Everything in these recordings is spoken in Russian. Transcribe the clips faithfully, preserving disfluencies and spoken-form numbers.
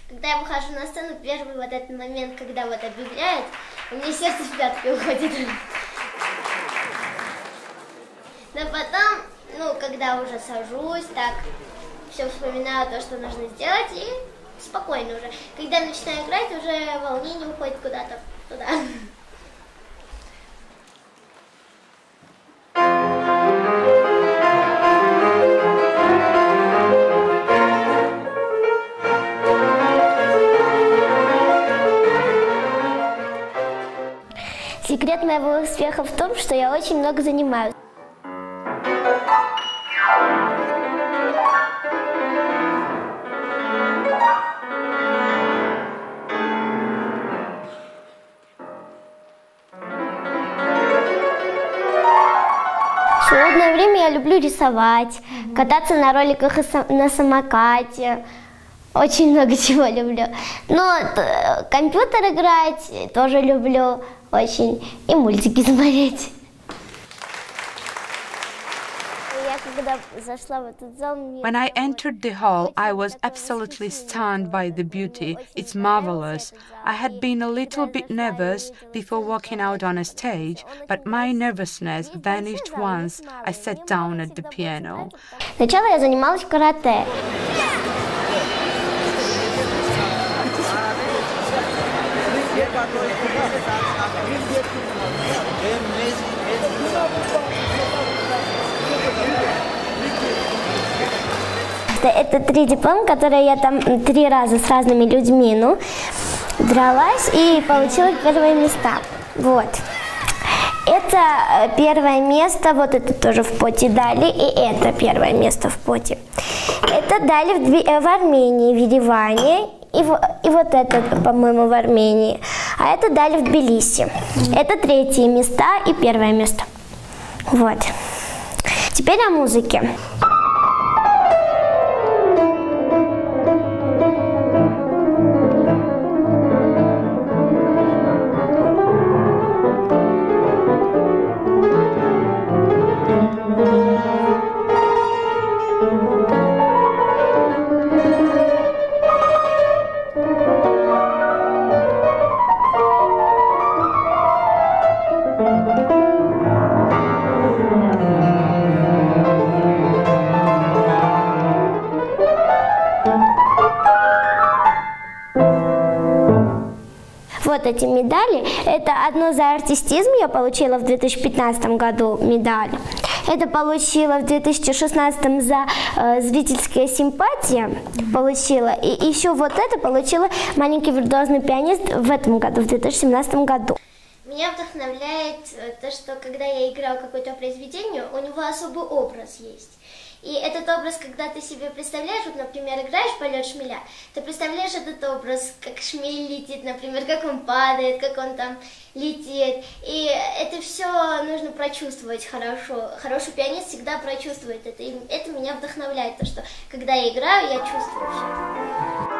Когда я выхожу на сцену, первый вот этот момент, когда вот объявляют, у меня сердце в пятки уходит. Но потом, ну, когда уже сажусь, так, все вспоминаю то, что нужно сделать, и спокойно уже. Когда начинаю играть, уже волнение уходит куда-то туда. Секрет моего успеха в том, что я очень много занимаюсь. В свободное время я люблю рисовать, кататься на роликах и на самокате. Очень много чего люблю. Но компьютер играть тоже люблю очень. И мультики смотреть. When I entered the hall, I was absolutely stunned by the beauty. It's marvelous. I had been a little bit nervous before walking out on a stage, but my nervousness vanished once I sat down at the piano. Сначала я занималась карате. Это три диплома, которые я там три раза с разными людьми, ну, дралась и получила первые места. Вот. Это первое место, вот это тоже в поте дали, и это первое место в поте. Это дали в, в Армении, в Ереване, и, в, и вот это, по-моему, в Армении. А это дали в Тбилиси. Это третьи места и первое место. Вот. Теперь о музыке. Вот эти медали. Это одно за артистизм я получила в две тысячи пятнадцатом году медаль. Это получила в две тысячи шестнадцатом за э, зрительская симпатия. Получила. И еще вот это получила маленький виртуозный пианист в этом году, в две тысячи семнадцатом году. Меня вдохновляет то, что когда я играю какое-то произведение, у него особый образ есть. И этот образ, когда ты себе представляешь, вот, например, играешь «Полет шмеля», ты представляешь этот образ, как шмель летит, например, как он падает, как он там летит. И это все нужно прочувствовать хорошо. Хороший пианист всегда прочувствует это. И это меня вдохновляет, то, что когда я играю, я чувствую все.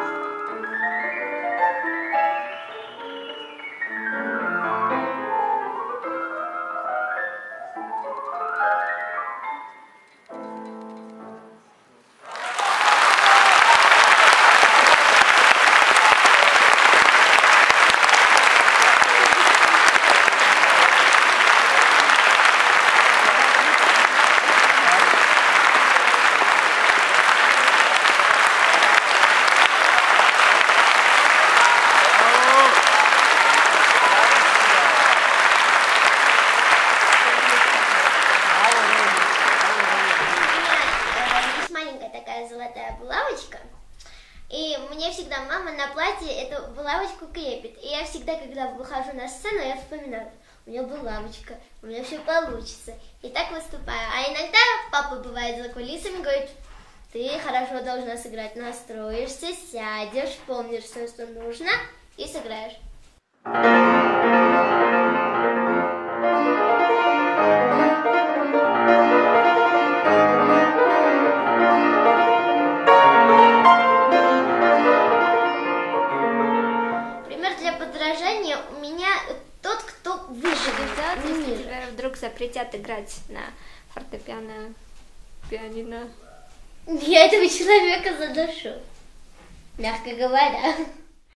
И мне всегда мама на платье эту булавочку крепит. И я всегда, когда выхожу на сцену, я вспоминаю, у меня булавочка, у меня все получится. И так выступаю. А иногда папа бывает за кулисами, говорит, ты хорошо должна сыграть, настроишься, сядешь, помнишь все, что нужно, и сыграешь. У меня тот, кто выше, да, если тебе вдруг запретят играть на фортепиано, пианино. Я этого человека задушу. Мягко говоря.